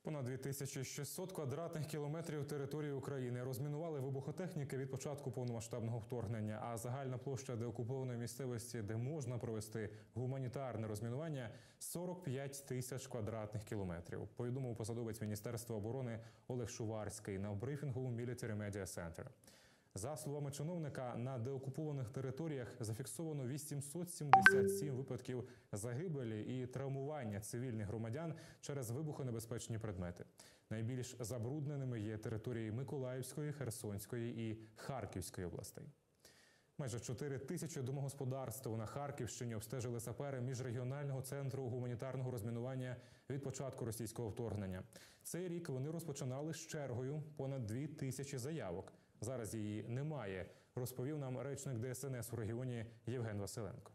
Понад 2600 квадратних кілометрів території України розмінували вибухотехніки від початку повномасштабного вторгнення, а загальна площа деокупованої місцевості, де можна провести гуманітарне розмінування – 45 тисяч квадратних кілометрів, повідомив посадовець Міністерства оборони Олег Шуварський на брифінгу у Military Media Center. За словами чиновника, на деокупованих територіях зафіксовано 877 випадків загибелі і травмування цивільних громадян через вибухонебезпечні предмети. Найбільш забрудненими є території Миколаївської, Херсонської і Харківської областей. Майже 4 тисячі домогосподарств на Харківщині обстежили сапери Міжрегіонального центру гуманітарного розмінування від початку російського вторгнення. Цей рік вони розпочинали з чергою понад 2000 заявок. Зараз її немає, розповів нам речник ДСНС у регіоні Євген Василенко.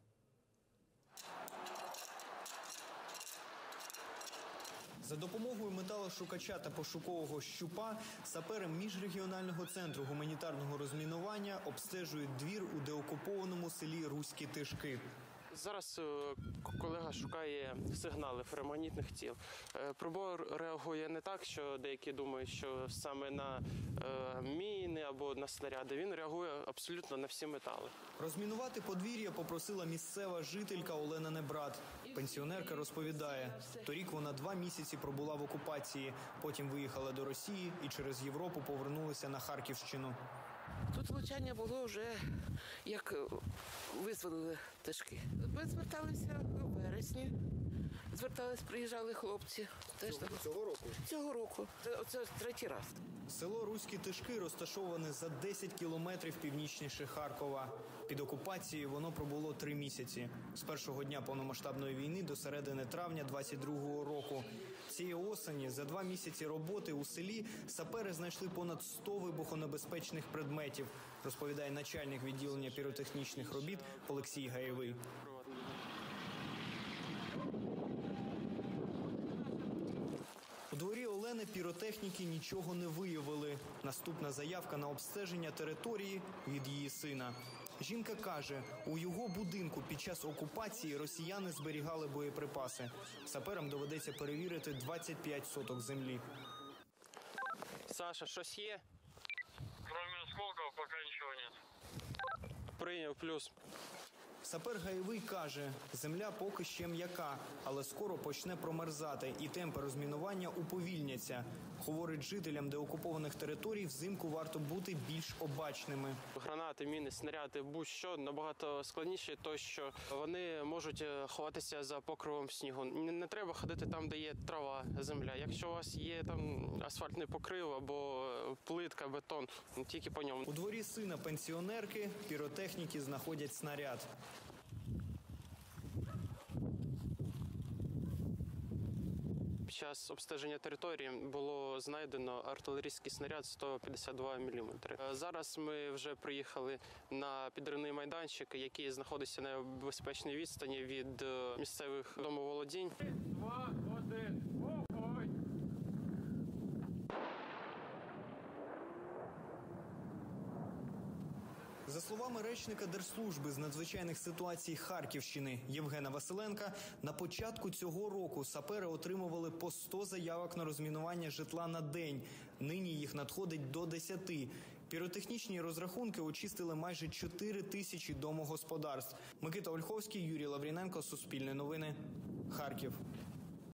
За допомогою металошукача та пошукового щупа сапери Міжрегіонального центру гуманітарного розмінування обстежують двір у деокупованому селі Руські Тишки. Зараз колега шукає сигнали феромагнітних тіл. Прибор реагує не так, що деякі думають, що саме на міни або на снаряди. Він реагує абсолютно на всі метали. Розмінувати подвір'я попросила місцева жителька Олена Небрат. Пенсіонерка розповідає, торік вона 2 місяці пробула в окупації, потім виїхала до Росії і через Європу повернулася на Харківщину. Тут влучання було вже, як визволили Тишки. Ми зверталися у вересні. Приїжджали хлопці. Цього року? Цього року. Це 3-й раз. Село Руські Тишки розташоване за 10 кілометрів північніше Харкова. Під окупацією воно пробуло 3 місяці. З першого дня повномасштабної війни до середини травня 22-го року. Цієї осені за 2 місяці роботи у селі сапери знайшли понад 100 вибухонебезпечних предметів, розповідає начальник відділення піротехнічних робіт Олексій Гаєвий. У дворі Олени піротехніки нічого не виявили. Наступна заявка на обстеження території від її сина. Жінка каже, у його будинку під час окупації росіяни зберігали боєприпаси. Саперам доведеться перевірити 25 соток землі. Саша, щось є? Кроме осколков пока ничего нет. Прийняв, плюс. Сапер Гаєвий каже, земля поки ще м'яка, але скоро почне промерзати і темпи розмінування уповільняться. Говорить, жителям деокупованих територій взимку варто бути більш обачними. Гранати, міни, снаряди, будь-що набагато складніше, то що вони можуть ховатися за покровом снігу. Не треба ходити там, де є трава, земля. Якщо у вас є там асфальтний покрив або плитка, бетон, тільки по ньому. У дворі сина пенсіонерки піротехніки знаходять снаряд. Під час обстеження території було знайдено артилерійський снаряд 152 мм. Зараз ми вже приїхали на підривний майданчик, який знаходиться на безпечній відстані від місцевих домоволодінь. 2, 1, вогонь! За словами речника Держслужби з надзвичайних ситуацій Харківщини Євгена Василенка, на початку цього року сапери отримували по 100 заявок на розмінування житла на день. Нині їх надходить до 10. Піротехнічні розрахунки очистили майже 4 тисячі домогосподарств. Микита Ольховський, Юрій Лавріненко, Суспільне новини, Харків.